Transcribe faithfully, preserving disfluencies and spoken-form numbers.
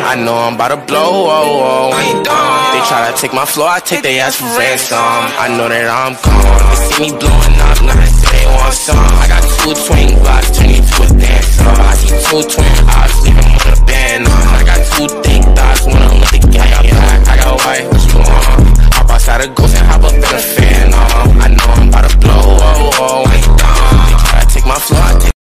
I know I'm about to blow, oh, oh. They try to take my floor, I take their ass for ransom. I know that I'm gone. They see me blowing up, now they say they want some. I got two twin blocks, turn you to a dancer. I see two twin eyes, leave them with a band on. I got two thick thighs, wanna let the gang back. I got white, what you want? Hop outside a ghost.